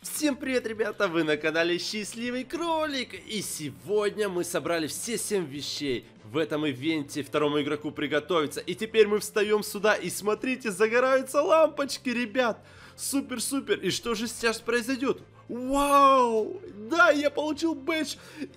Всем привет, ребята! Вы на канале Счастливый Кролик. И сегодня мы собрали все 7 вещей в этом ивенте второму игроку приготовиться. И теперь мы встаем сюда и смотрите, загораются лампочки, ребят! Супер-супер! И что же сейчас произойдет? Вау! Да, я получил бэдж!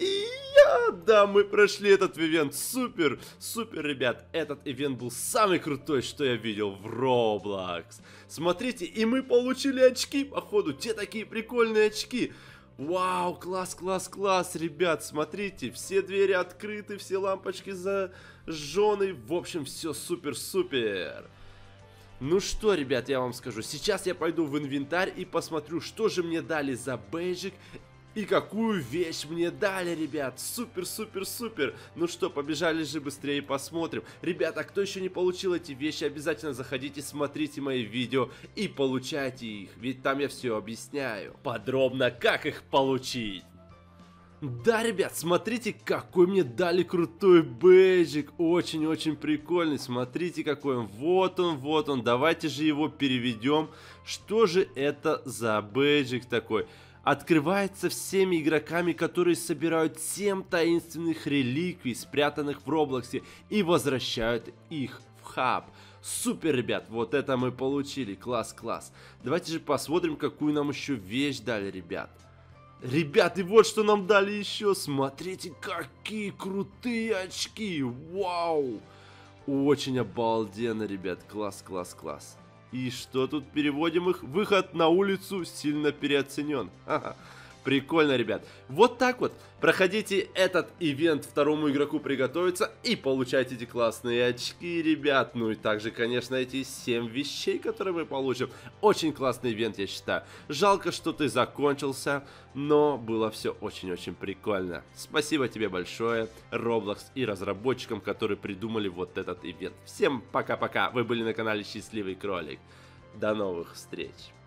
Да, мы прошли этот ивент! Супер! Супер, ребят! Этот ивент был самый крутой, что я видел в Roblox. Смотрите, и мы получили очки, походу, те такие прикольные очки. Вау, класс, класс, класс, ребят, смотрите, все двери открыты, все лампочки зажжены. В общем, все супер-супер. Ну что, ребят, я вам скажу, сейчас я пойду в инвентарь и посмотрю, что же мне дали за бейджик и какую вещь мне дали, ребят. Супер, супер, супер. Ну что, побежали же быстрее посмотрим. Ребята, кто еще не получил эти вещи, обязательно заходите, смотрите мои видео и получайте их, ведь там я все объясняю подробно, как их получить. Да, ребят, смотрите, какой мне дали крутой бейджик. Очень-очень прикольный. Смотрите, какой он. Вот он, вот он. Давайте же его переведем. Что же это за бейджик такой? Открывается всеми игроками, которые собирают 7 таинственных реликвий, спрятанных в Роблоксе, и возвращают их в хаб. Супер, ребят, вот это мы получили. Класс, класс. Давайте же посмотрим, какую нам еще вещь дали, ребят. Ребят, и вот что нам дали еще. Смотрите, какие крутые очки. Вау. Очень обалденно, ребят. Класс, класс, класс. И что тут переводим их? Выход на улицу сильно переоценен. Ха-ха. Прикольно, ребят. Вот так вот. Проходите этот ивент второму игроку приготовиться и получайте эти классные очки, ребят. Ну и также, конечно, эти 7 вещей, которые мы получим. Очень классный ивент, я считаю. Жалко, что ты закончился, но было все очень-очень прикольно. Спасибо тебе большое, Roblox и разработчикам, которые придумали вот этот ивент. Всем пока-пока. Вы были на канале Счастливый Кролик. До новых встреч.